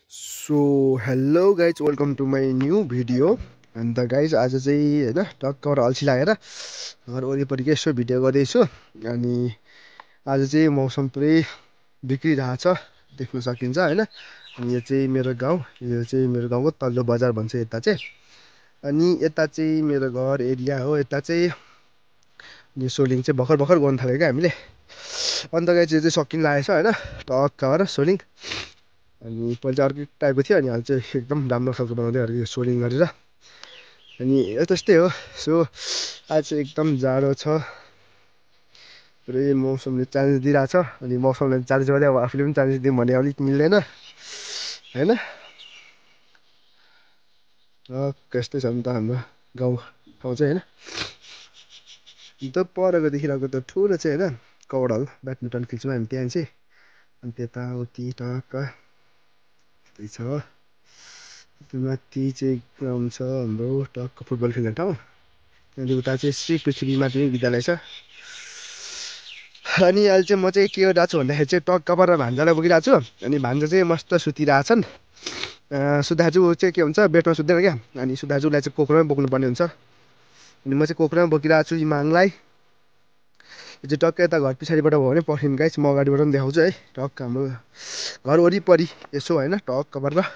So hello guys welcome to my new video. And guys आज चाहिँ होइन टक्कर अल्छी लागेर घर वरिपरि यसो भिडियो गर्दैछु। अनि आज चाहिँ मौसम पुरै बिग्रिरहेछ देख्न सकिन्छ होइन। अनि यो चाहिँ मेरो गाउँ, यो चाहिँ मेरो गाउँको तल्लो बजार भन्छ यता चाहिँ। अनि यता चाहिँ मेरो घर एरिया हो। यता चाहिँ यो सोलिङ चाहिँ भर्खर भर्खर गर्नु थाल्यो क्या हामीले। अन्त गाइज यो चाहिँ सकिन लागेको छ होइन, टक्क भएर सोलिङ। अनि पहिला चाहिँ अर्कै टाइपको थियो, अनि अहिले चाहिँ एकदम राम्रो खालको बनाउँदै गरेको यो सोलिङ गरेर। अनि त्यस्तै हो। सो आज चाहिँ एकदम जाडो छ, पुरै मौसमले चान्स दिइरहेछ। अनि मौसमले चान्स गर्दै अब आफूले पनि चान्स दिउँ भने अलिक मिल्दैन होइन। यस्तै छ नि त हाम्रो गाउँ ठाउँ चाहिँ होइन। अन्त परको देखिरहेको त ठुलो चाहिँ होइन कवड हल, ब्याडमिन्टन खेल्छौँ हामी त्यहाँ चाहिँ। अनि त्यताउति टक्क त्यही छ। त्यो माथि चाहिँ ग्राउन्ड छ हाम्रो, टक्क फुटबल खेल्ने ठाउँ। त्यहाँदेखि उता चाहिँ श्री पृथ्वी माध्यमिक विद्यालय छ। अनि अहिले चाहिँ म चाहिँ के गरिरहेको छु भन्दाखेरि चाहिँ टक्क परेर भान्जालाई बोकिरहेको छु। अनि भान्जा चाहिँ मस्त सुतिरहेछन्। सुत्दाखेरि चाहिँ ऊ चाहिँ के हुन्छ बेडमा सुत्दैन क्या। अनि सुत्दाखेरि चाहिँ उसलाई चाहिँ कोक्रोमै बोक्नुपर्ने हुन्छ। अनि म चाहिँ कोक्रोमा बोकिरहेको छु इमाङलाई। यो चाहिँ टक्क यता घर पछाडिबाट भयो भने पर्खिनु गाइस, म अगाडिबाट पनि देखाउँछु है। टक्क हाम्रो घर वरिपरि यसो होइन टक्क परेर।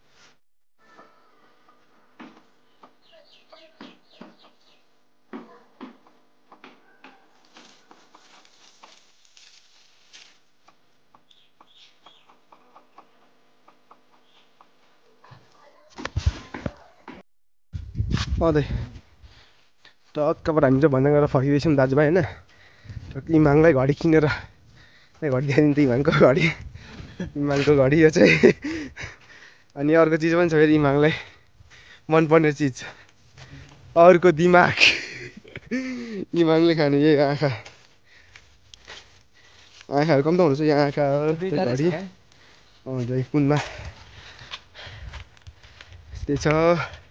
टक्कबाट हामी चाहिँ भन्दा गरेर फर्किँदैछौँ दाजुभाइ होइन। टक्क इमाङलाई घडी किनेर घडी देखाइदिन्छ इमाङको घडी, इमाङको घडी यो चाहिँ। अनि अर्को चिज पनि छ फेरि इमाङलाई मनपर्ने चिज, अर्को दिमाग। इमाङले खाने यही आँखा, आँखाहरू कम त हुनुपर्छ, यहाँ आँखा घडी कुनमा यस्तै छ।